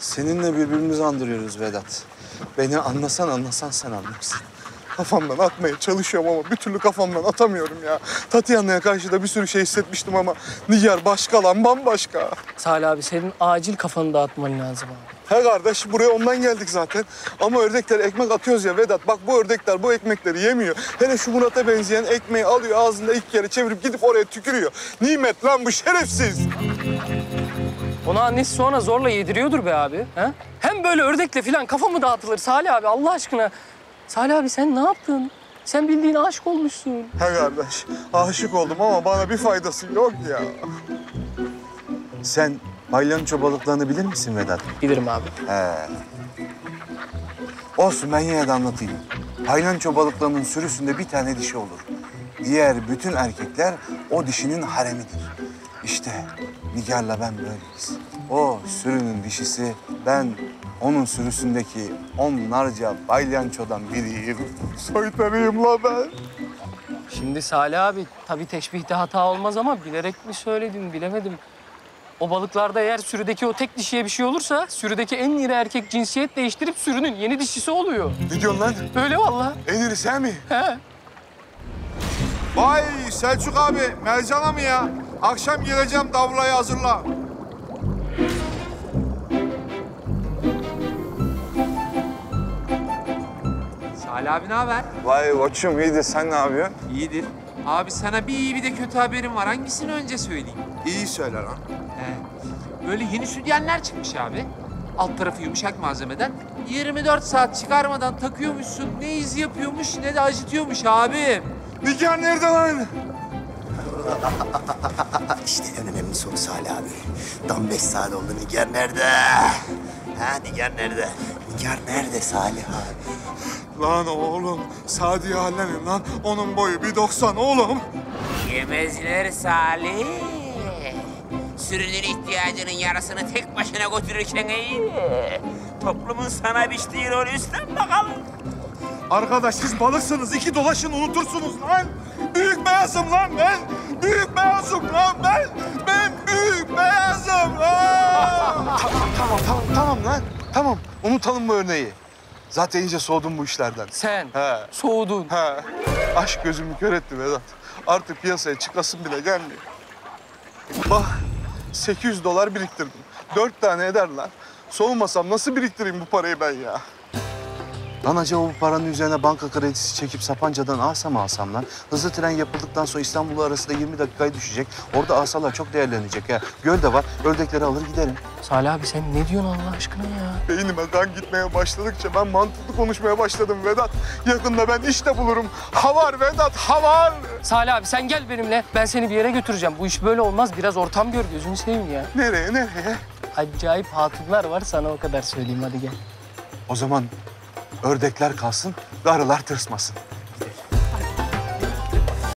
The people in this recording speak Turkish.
Seninle birbirimizi andırıyoruz Vedat. Beni anlasan sen anlarsın. Kafamdan atmaya çalışıyorum ama bir türlü kafamdan atamıyorum ya. Tatiana'ya karşı da bir sürü şey hissetmiştim ama Nigar başka lan, bambaşka. Salih abi senin acil kafanı dağıtman lazım abi. He kardeş, buraya ondan geldik zaten. Ama ördeklere ekmek atıyoruz ya Vedat. Bak bu ördekler bu ekmekleri yemiyor. Hele şu Murat'a benzeyen ekmeği alıyor ağzında ilk kere çevirip gidip oraya tükürüyor. Nimet lan bu, şerefsiz. Ona annesi sonra zorla yediriyordur be abi. He? Hem böyle ördekle falan kafa mı dağıtılır Salih abi Allah aşkına? Salih abi sen ne yaptın? Sen bildiğin aşık olmuşsun. He kardeş, aşık oldum ama bana bir faydası yok ya. Sen palyaço balıklarını bilir misin Vedat? Bilirim abi. He. Olsun, ben yine de anlatayım. Palyaço balıklarının sürüsünde bir tane dişi olur. Diğer bütün erkekler o dişinin haremidir. İşte Nigar'la ben böyleyiz. O sürünün dişisi, ben onun sürüsündeki onlarca palyaçodan biriyim. Soytarıyım la ben. Şimdi Salih abi tabii teşbihte hata olmaz ama bilerek mi söyledin bilemedim. O balıklarda eğer sürüdeki o tek dişiye bir şey olursa sürüdeki en iri erkek cinsiyet değiştirip sürünün yeni dişisi oluyor. Ne diyorsun lan? Öyle vallahi. En iri sen mi? He. Vay Selçuk abi, Mercan'a mı ya? Akşam geleceğim, davlayı hazırla. Salih abi ne haber? Vay koçum, iyidir. Sen ne yapıyorsun? İyidir. Abi sana bir iyi bir de kötü haberim var. Hangisini önce söyleyeyim? İyi söyle lan. He. Böyle yeni sütyenler çıkmış abi. Alt tarafı yumuşak malzemeden. 24 saat çıkarmadan takıyormuşsun. Ne izi yapıyormuş ne de acıtıyormuş abi. Nigar nerede lan? İşte en önemli soru Salih abi. Tam 5 saat oldu. Nigar nerede? Ha Nigar nerede? Nigar nerede Salih abi? Lan oğlum, Sadiye hallenin lan. Onun boyu 1.90 oğlum. Yemezler Salih. Sürünün ihtiyacının yarısını tek başına götürürken iyi. Toplumun sana biçtiği rolü üstlen bakalım. Arkadaş siz balıksınız, iki dolaşın unutursunuz lan. Büyük beyazım lan ben. Büyük beyazım lan ben. Ben büyük beyazım lan. Tamam lan. Tamam, unutalım bu örneği. Zaten iyice soğudum bu işlerden. Sen He. soğudun. He. Aşk gözümü kör etti Vedat. Artık piyasaya çıkasım bile gelmiyor. Bak, $800 biriktirdim. 4 tane eder lan. Soğumasam nasıl biriktireyim bu parayı ben ya? Lan acaba bu paranın üzerine banka kredisi çekip Sapanca'dan Asa mı alsam lan? Hızlı tren yapıldıktan sonra İstanbul arası da 20 dakikaya düşecek. Orada asalar çok değerlenecek ya. Göl de var, ördekleri alır giderim. Salih abi sen ne diyorsun Allah aşkına ya? Beynime kan gitmeye başladıkça ben mantıklı konuşmaya başladım Vedat. Yakında ben iş de bulurum. Havar Vedat, havar! Salih abi sen gel benimle. Ben seni bir yere götüreceğim. Bu iş böyle olmaz. Biraz ortam gör gözünü seveyim ya. Nereye? Acayip hatunlar var sana o kadar söyleyeyim hadi gel. O zaman ördekler kalsın, arılar tırsmasın.